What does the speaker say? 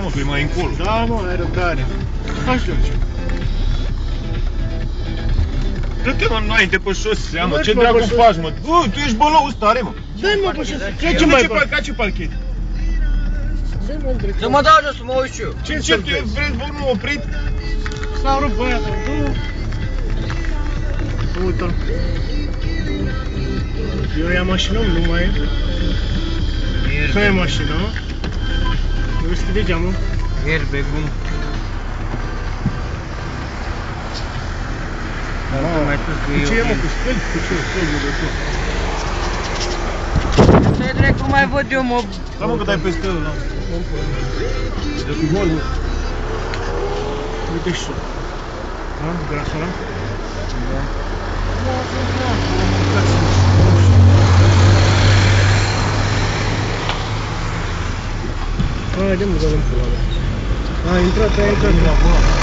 mă, că e mai încolo. Da, mă, ai răbdare. Faci, George. Dă-te, mă, înainte pe șosea, mă, Mergi, ce mă, dracu pe șosea. faci, mă? Bă, tu ești bălău stare, mă. Dă-i, mă, pe șosea. Ce mai faci? Ca ce parchet? Dă-i, mă, între Să mă dau jos, să mă uit și eu. Ce vreți, vă nu oprit? S-a rupt băiatul, du. Uite-l. Eu ia mașină, nu mai e. Că e mașină, mă? Nu deschide geamul. Airbag-ul. Cu ce e, mă, cu spăl? Cu ce? Spălul de tot. Să-i dracu, mai văd eu, mă. Da, mă, că dai peste ăla. De cu gol, mă. Uite și tu. Da? Grasul ăla? Da. Haide, mă, dă-l în pula mea. A intrat.